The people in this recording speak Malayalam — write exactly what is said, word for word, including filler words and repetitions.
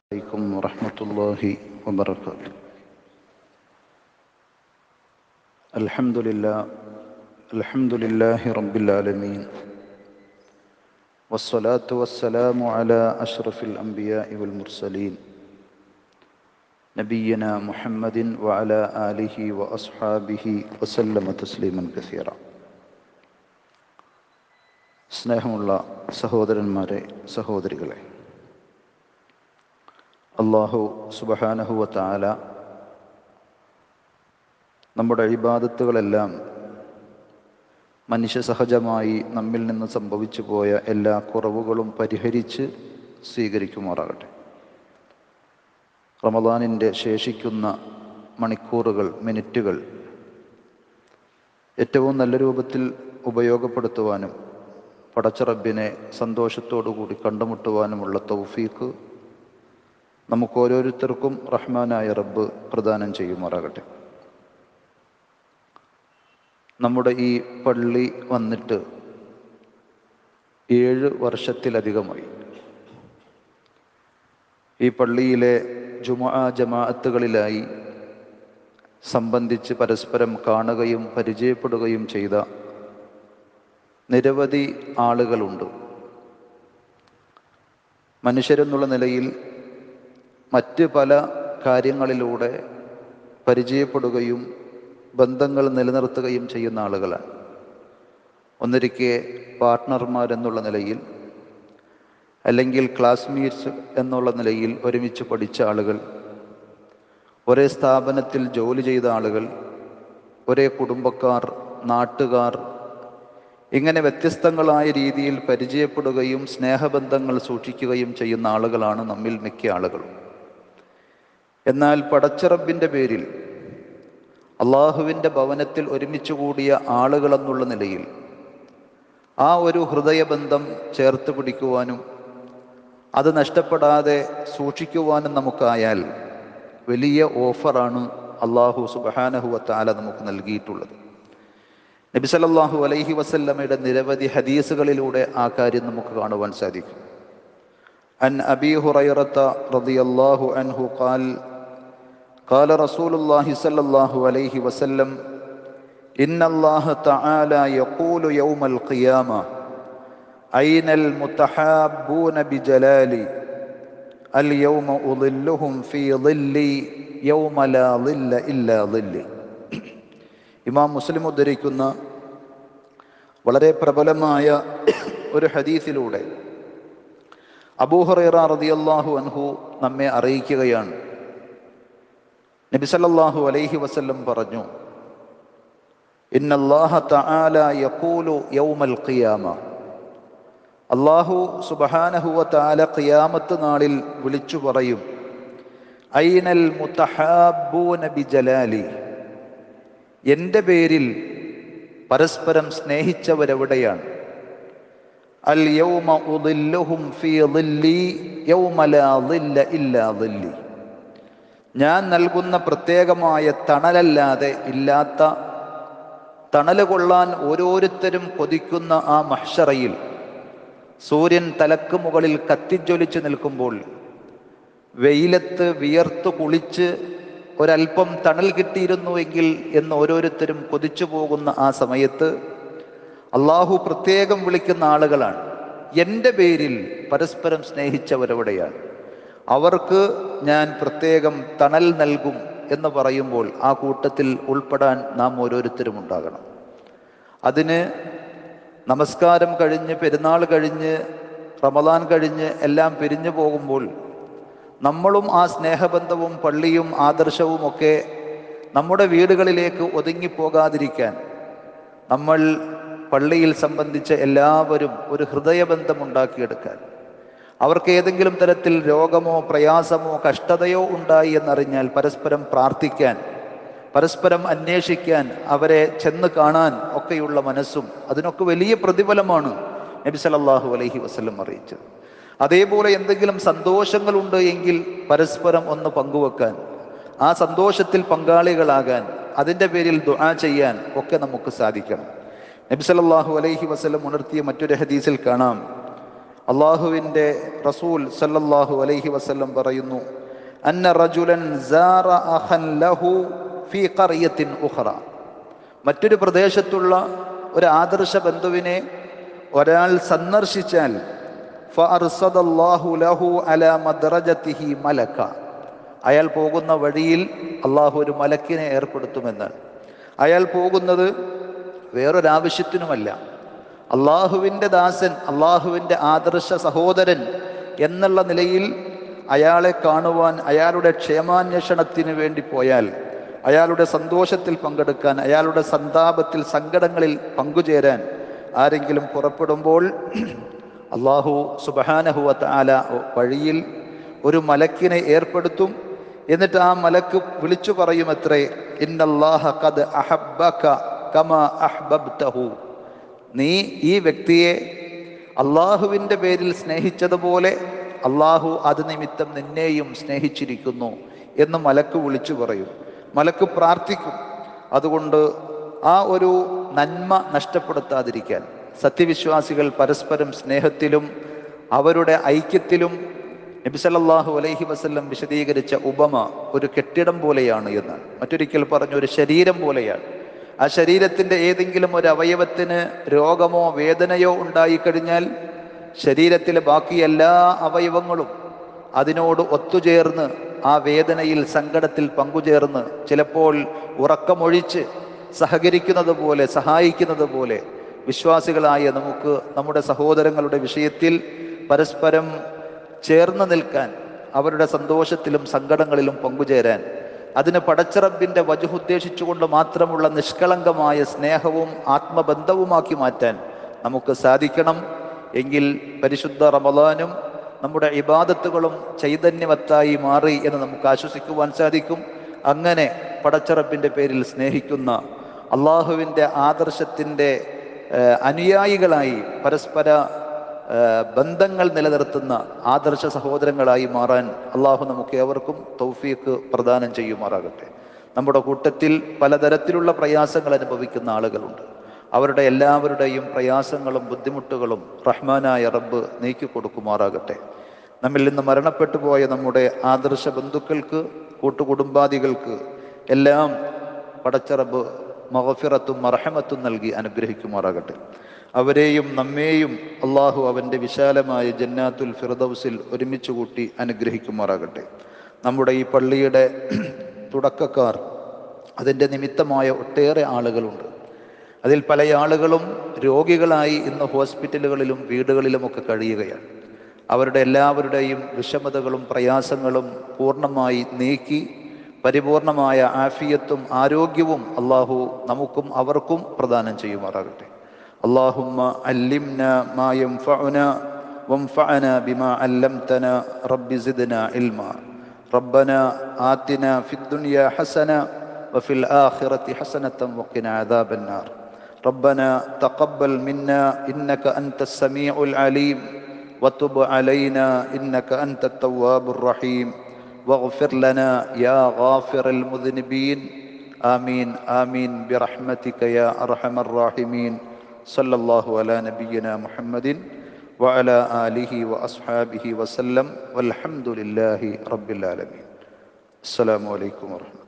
عليكم ورحمة الله وبركاته. الحمد لله الحمد لله رب العالمين، والصلاة والسلام على أشرف الأنبياء والمرسلين نبينا محمد وعلى آله وأصحابه وسلم تسليما كثيرا. സ്നേഹമുള്ള സഹോദരന്മാരെ, സഹോദരികളെ, അല്ലാഹു സുബ്ഹാനഹു വ തആല നമ്മുടെ ഇബാദത്തുകളെല്ലാം മനുഷ്യ സഹജമായി നമ്മിൽ നിന്ന് സംഭവിച്ചു പോയ എല്ലാ കുറവുകളും പരിഹരിച്ച് സ്വീകരിക്കുമാറാകട്ടെ. റമദാനിൻ്റെ ശേഷിക്കുന്ന മണിക്കൂറുകൾ, മിനിറ്റുകൾ ഏറ്റവും നല്ല രൂപത്തിൽ ഉപയോഗപ്പെടുത്തുവാനും പടച്ച റബ്ബിനെ സന്തോഷത്തോടു കൂടി കണ്ടുമുട്ടുവാനുമുള്ള തൗഫീഖ് നമുക്ക് ഓരോരുത്തർക്കും റഹ്മാനായ റബ്ബ് പ്രദാനം ചെയ്യുമാറാകട്ടെ. നമ്മുടെ ഈ പള്ളി വന്നിട്ട് ഏഴ് വർഷത്തിലധികമായി. ഈ പള്ളിയിലെ ജുമുഅ ജമാഅത്തുകളിലായി സംബന്ധിച്ച് പരസ്പരം കാണുകയും പരിചയപ്പെടുകയും ചെയ്ത നിരവധി ആളുകളുണ്ട്. മനുഷ്യരെന്നുള്ള നിലയിൽ മറ്റ് പല കാര്യങ്ങളിലൂടെ പരിചയപ്പെടുകയും ബന്ധങ്ങൾ നിലനിർത്തുകയും ചെയ്യുന്ന ആളുകളാണ്. ഒന്നിരിക്കെ പാർട്ട്ണർമാരെന്നുള്ള നിലയിൽ, അല്ലെങ്കിൽ ക്ലാസ്മേറ്റ്സ് എന്നുള്ള നിലയിൽ ഒരുമിച്ച് പഠിച്ച ആളുകൾ, ഒരേ സ്ഥാപനത്തിൽ ജോലി ചെയ്ത ആളുകൾ, ഒരേ കുടുംബക്കാർ, നാട്ടുകാർ, ഇങ്ങനെ വ്യത്യസ്തങ്ങളായ രീതിയിൽ പരിചയപ്പെടുകയും സ്നേഹബന്ധങ്ങൾ സൂക്ഷിക്കുകയും ചെയ്യുന്ന ആളുകളാണ് നമ്മിൽ മിക്ക ആളുകളും. എന്നാൽ പടച്ചറബിൻ്റെ പേരിൽ അള്ളാഹുവിൻ്റെ ഭവനത്തിൽ ഒരുമിച്ച് കൂടിയ ആളുകളെന്നുള്ള നിലയിൽ ആ ഒരു ഹൃദയബന്ധം ചേർത്ത് പിടിക്കുവാനും അത് നഷ്ടപ്പെടാതെ സൂക്ഷിക്കുവാനും നമുക്കായാൽ വലിയ ഓഫറാണ് അള്ളാഹു സുബ്ഹാനഹു വ തആല നമുക്ക് നൽകിയിട്ടുള്ളത്. നബി സല്ലല്ലാഹു അലൈഹി വസല്ലമയുടെ നിരവധി ഹദീസുകളിലൂടെ ആ കാര്യം നമുക്ക് കാണുവാൻ സാധിക്കും. അൻ അബീ ഹുറൈറത റളിയല്ലാഹു അൻഹു ഖാൽ ഖാല റസൂലുള്ളാഹി സ്വല്ലല്ലാഹു അലൈഹി വസല്ലം ഇന്നല്ലാഹ തആല യഖൂലു യൗമൽ ഖിയാമ ഐനൽ മുതഹാബ്ബൂന ബിജലാലി അൽ യൗമ ഉളില്ലുഹും ഫീ ളില്ലി യൗമ ലാ ളില്ല ഇല്ലാ ളില്ലി. ഇമാം മുസ്ലിം ഉദ്ധരിക്കുന്ന വളരെ പ്രബലമായ ഒരു ഹദീസിലൂടെ അബൂ ഹുറൈറ റളിയല്ലാഹു അൻഹു നമ്മെ അറിയിക്കുകയാണ്. നബി സല്ലല്ലാഹു അലൈഹി വസല്ലം പറഞ്ഞു, ഇന്നല്ലാഹ തആല യഖൂലു യൗമൽ ഖിയാമ, അല്ലാഹു സുബ്ഹാനഹു വ തആല ഖിയാമത്ത് നാളിൽ വിളിച്ചു പറയും, ഐനൽ മുതഹാബ്ബൂന ബിജലാലി, എൻ്റെ പേരിൽ പരസ്പരം സ്നേഹിച്ചവരെവിടെയാണ്? അൽ യൗമ ഉളില്ലുഹും ഫീ ളില്ലി യൗമ ലാ ളില്ല ഇല്ലാ ളില്ലി, ഞാൻ നൽകുന്ന പ്രത്യേകമായ തണലല്ലാതെ ഇല്ലാത്ത, തണല് കൊള്ളാൻ ഓരോരുത്തരും കൊതിക്കുന്ന ആ മഹ്ശറയിൽ സൂര്യൻ തലക്ക് മുകളിൽ കത്തിജ്വലിച്ച് നിൽക്കുമ്പോൾ, വെയിലത്ത് വിയർത്തു കുളിച്ച് ഒരൽപ്പം തണൽ കിട്ടിയിരുന്നുവെങ്കിൽ എന്ന് ഓരോരുത്തരും കൊതിച്ചു പോകുന്ന ആ സമയത്ത് അള്ളാഹു പ്രത്യേകം വിളിക്കുന്ന ആളുകളാണ്, എൻ്റെ പേരിൽ പരസ്പരം സ്നേഹിച്ചവരെവിടെയാണ്? അവർക്ക് ഞാൻ പ്രത്യേകം തണൽ നൽകും എന്ന് പറയുമ്പോൾ ആ കൂട്ടത്തിൽ ഉൾപ്പെടാൻ നാം ഓരോരുത്തരും ഉണ്ടാകണം. അതിന് നമസ്കാരം കഴിഞ്ഞ്, പെരുന്നാൾ കഴിഞ്ഞ്, റമദാൻ കഴിഞ്ഞ് എല്ലാം പിരിഞ്ഞു പോകുമ്പോൾ നമ്മളും ആ സ്നേഹബന്ധവും പള്ളിയും ആദർശവും ഒക്കെ നമ്മുടെ വീടുകളിലേക്ക് ഒതുങ്ങിപ്പോകാതിരിക്കാൻ നമ്മൾ പള്ളിയിൽ സംബന്ധിച്ച എല്ലാവരും ഒരു ഹൃദയബന്ധം ഉണ്ടാക്കിയെടുക്കാൻ, അവർക്ക് ഏതെങ്കിലും തരത്തിൽ രോഗമോ പ്രയാസമോ കഷ്ടതയോ ഉണ്ടായി എന്നറിഞ്ഞാൽ പരസ്പരം പ്രാർത്ഥിക്കാൻ, പരസ്പരം അന്വേഷിക്കാൻ, അവരെ ചെന്ന് കാണാൻ ഒക്കെയുള്ള മനസ്സും, അതിനൊക്കെ വലിയ പ്രതിഫലമാണ് നബി സല്ലല്ലാഹു അലൈഹി വസല്ലം അറിയിച്ചത്. അതേപോലെ എന്തെങ്കിലും സന്തോഷങ്ങളുണ്ട് എങ്കിൽ പരസ്പരം ഒന്ന് പങ്കുവെക്കാൻ, ആ സന്തോഷത്തിൽ പങ്കാളികളാകാൻ, അതിൻ്റെ പേരിൽ ദുആ ചെയ്യാൻ ഒക്കെ നമുക്ക് സാധിക്കണം. നബി സല്ലല്ലാഹു അലൈഹി വസല്ലം ഉണർത്തിയ മറ്റൊരു ഹദീസിൽ കാണാം, അള്ളാഹുവിൻ്റെ റസൂൽ സല്ലല്ലാഹു അലൈഹി വസല്ലം പറയുന്നു, അന്ന റജുലൻ സാറ അഖൻ ലഹു ഫീ ഖറിയത്തിൻ ഉഖറ. മറ്റൊരു പ്രദേശത്തുള്ള ഒരു ആദർശ ബന്ധുവിനെ ഒരാൾ സന്ദർശിച്ചാൽ ഫഅർസദല്ലാഹു ലഹു അലാ മദ്റജതിഹി മലക, അയാൾ പോകുന്ന വഴിയിൽ അള്ളാഹു ഒരു മലക്കിനെ ഏർപ്പെടുത്തുമെന്നാണ്. അയാൾ പോകുന്നത് വേറൊരാവശ്യത്തിനുമല്ല, അള്ളാഹുവിൻ്റെ ദാസൻ, അള്ളാഹുവിൻ്റെ ആദർശ സഹോദരൻ എന്നുള്ള നിലയിൽ അയാളെ കാണുവാൻ, അയാളുടെ ക്ഷേമാന്വേഷണത്തിന് വേണ്ടി പോയാൽ, അയാളുടെ സന്തോഷത്തിൽ പങ്കെടുക്കാൻ, അയാളുടെ സന്താപത്തിൽ സങ്കടങ്ങളിൽ പങ്കുചേരാൻ ആരെങ്കിലും പുറപ്പെടുമ്പോൾ അള്ളാഹു സുബ്ഹാനഹു വ തആല വഴിയിൽ ഒരു മലക്കിനെ ഏർപ്പെടുത്തും. എന്നിട്ട് ആ മലക്ക് വിളിച്ചു പറയുമത്രേ, ഇന്നല്ലാഹ ഖദ് അഹബ്ബക കമാ അഹ്ബബ്തഹു, നീ ഈ വ്യക്തിയെ അള്ളാഹുവിൻ്റെ പേരിൽ സ്നേഹിച്ചതുപോലെ അള്ളാഹു അത് നിമിത്തം നിന്നെയും സ്നേഹിച്ചിരിക്കുന്നു എന്ന് മലക്ക് വിളിച്ചു പറയും. മലക്ക് പ്രാർത്ഥിക്കും. അതുകൊണ്ട് ആ ഒരു നന്മ നഷ്ടപ്പെടുത്താതിരിക്കാൻ സത്യവിശ്വാസികൾ പരസ്പരം സ്നേഹത്തിലും അവരുടെ ഐക്യത്തിലും നബി സല്ലല്ലാഹു അലൈഹി വസല്ലം വിശദീകരിച്ച ഉപമ ഒരു കെട്ടിടം പോലെയാണ് എന്ന്. മറ്റൊരിക്കൽ പറഞ്ഞു, ഒരു ശരീരം പോലെയാണ്. ആ ശരീരത്തിൻ്റെ ഏതെങ്കിലും ഒരു അവയവത്തിന് രോഗമോ വേദനയോ ഉണ്ടായിക്കഴിഞ്ഞാൽ ശരീരത്തിലെ ബാക്കി എല്ലാ അവയവങ്ങളും അതിനോട് ഒത്തുചേർന്ന് ആ വേദനയിൽ സങ്കടത്തിൽ പങ്കുചേർന്ന് ചിലപ്പോൾ ഉറക്കമൊഴിച്ച് സഹകരിക്കുന്നത് പോലെ, സഹായിക്കുന്നത് പോലെ വിശ്വാസികളായ നമുക്ക് നമ്മുടെ സഹോദരങ്ങളുടെ വിഷയത്തിൽ പരസ്പരം ചേർന്ന് നിൽക്കാൻ, അവരുടെ സന്തോഷത്തിലും സങ്കടങ്ങളിലും പങ്കുചേരാൻ, അതിന് പടച്ചറബിൻ്റെ വജ്ഹ് ഉദ്ദേശിച്ചുകൊണ്ട് മാത്രമുള്ള നിഷ്കളങ്കമായ സ്നേഹവും ആത്മബന്ധവുമാക്കി മാറ്റാൻ നമുക്ക് സാധിക്കണം. എങ്കിൽ പരിശുദ്ധ റമളാനും നമ്മുടെ ഇബാദത്തുകളും ചൈതന്യവത്തായി മാറി എന്ന് നമുക്ക് ആശ്വസിക്കുവാൻ സാധിക്കും. അങ്ങനെ പടച്ചറബിൻ്റെ പേരിൽ സ്നേഹിക്കുന്ന, അള്ളാഹുവിൻ്റെ ആദർശത്തിൻ്റെ അനുയായികളായി പരസ്പര ബന്ധങ്ങൾ നിലനിർത്തുന്ന ആദർശ സഹോദരങ്ങളായി മാറാൻ അള്ളാഹു നമുക്ക് ഏവർക്കും തൗഫീഖ് പ്രദാനം ചെയ്യുമാറാകട്ടെ. നമ്മുടെ കൂട്ടത്തിൽ പലതരത്തിലുള്ള പ്രയാസങ്ങൾ അനുഭവിക്കുന്ന ആളുകളുണ്ട്. അവരുടെ എല്ലാവരുടെയും പ്രയാസങ്ങളും ബുദ്ധിമുട്ടുകളും റഹ്മാനായ റബ്ബ് നീക്കി കൊടുക്കുമാറാകട്ടെ. നമ്മിൽ നിന്ന് മരണപ്പെട്ടു പോയ നമ്മുടെ ആദർശ ബന്ധുക്കൾക്ക്, കൂട്ടുകുടുംബാദികൾക്ക് എല്ലാം പടച്ച റബ്ബ് മഗ്ഫിറത്തും മർഹമത്തും നൽകി അനുഗ്രഹിക്കുമാറാകട്ടെ. അവരെയും നമ്മെയും അള്ളാഹു അവൻ്റെ വിശാലമായ ജന്നാത്തുൽ ഫിർദൗസിൽ ഒരുമിച്ച് കൂട്ടി അനുഗ്രഹിക്കുമാറാകട്ടെ. നമ്മുടെ ഈ പള്ളിയുടെ തുടക്കക്കാർ, അതിൻ്റെ നിമിത്തമായ ഒട്ടേറെ ആളുകളുണ്ട്. അതിൽ പല ആളുകളും രോഗികളായി ഇന്ന് ഹോസ്പിറ്റലുകളിലും വീടുകളിലുമൊക്കെ കഴിയുകയാണ്. അവരുടെ എല്ലാവരുടെയും വിഷമതകളും പ്രയാസങ്ങളും പൂർണ്ണമായി നീക്കി പരിപൂർണമായ ആഫിയത്തും ആരോഗ്യവും അള്ളാഹു നമുക്കും അവർക്കും പ്രദാനം ചെയ്യുമാറാകട്ടെ. اللهم علمنا ما ينفعنا وانفعنا بما علمتنا رب زدنا علما ربنا آتنا في الدنيا حسنة وفي الآخرة حسنة وقنا عذاب النار ربنا تقبل منا إنك أنت السميع العليم وتب علينا إنك أنت التواب الرحيم واغفر لنا يا غافر المذنبين آمين آمين برحمتك يا أرحم الراحمين صلى الله على نبينا محمد وعلى آله وأصحابه وسلم والحمد لله رب العالمين. السلام عليكم ورحمة الله.